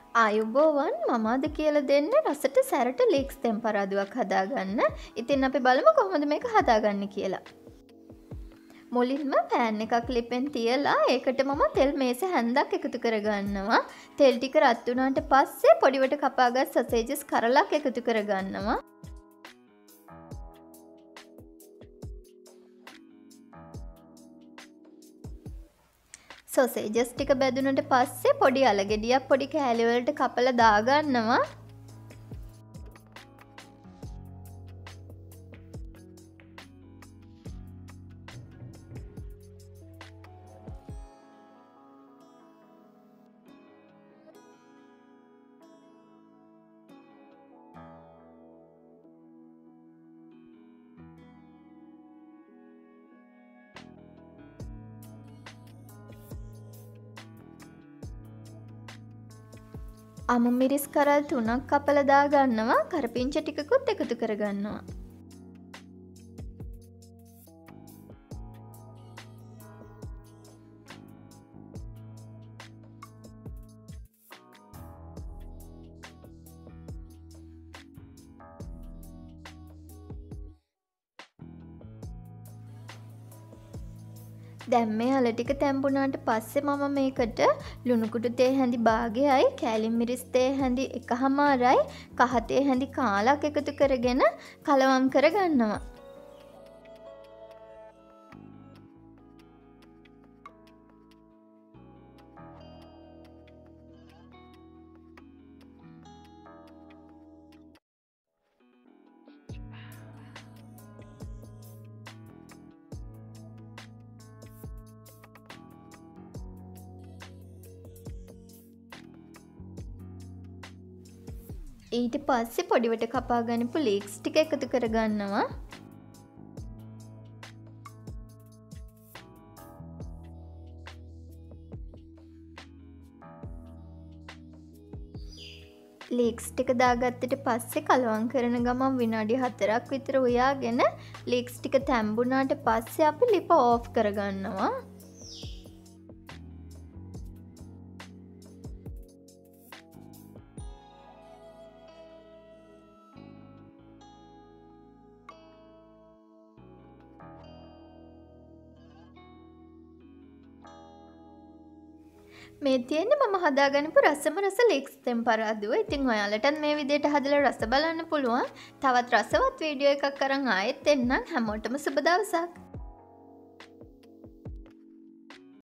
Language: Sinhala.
ආයුබෝවන් මම අද කියලා දෙන්න රසට සැරට ලීක්ස් තෙම්පරාදුවක් හදාගන්න. ඉතින් අපි බලමු කොහොමද මේක හදාගන්නේ කියලා. මුලින්ම පෑන් එකක් ලිපෙන් තියලා ඒකට මම තෙල් මේස හැන්දක් එකතු කරගන්නවා. තෙල් ටික රත් වුණාට පස්සේ පොඩිවට කපාගත් සොසේජස් කරලක් එකතු කරගන්නවා. සොසේජස් ටික බැදුනට පස්සේ පොඩි අලගෙඩියක් පොඩි කෑලි වලට කපලා දාගන්නවා. අමු මිරිස් කරල් 3ක් කපලා දාගන්නවා. කරපිංච ටිකකුත් එකතු කරගන්නවා. දැන් මේ අල ටික තැම්බුණාට පස්සේ මම මේකට ලුණු කුඩු තේ හැඳි භාගයයි කෑලි මිරිස් තේ හැඳි එකහමාරයි කහ තේ හැඳි කාලක් එකතු කරගෙන කලවම් කරගන්නවා. ඊට පස්සේ පොඩිවට කපා ගන්නපු ලීක්ස් ටික එකතු කරගන්නවා. ලීක්ස් ටික දාගත්තට පස්සේ කලවම් කරන ගමන් විනාඩි 4ක් විතර උයාගෙන ලීක්ස් ටික තැම්බුණාට පස්සේ අපි ලිප ඕෆ් කරගන්නවා. මේ තියෙන්නේ මම හදාගන්නපු රසම රස ලීක්ස් තෙම්පරාදුව. ඉතින් ඔයාලටත් මේ විදිහට හදලා රස බලන්න පුළුවන්. තවත් රසවත් වීඩියෝ එකක් අරන් ආයෙත් එන්නම්. හැමෝටම සුබ දවසක්.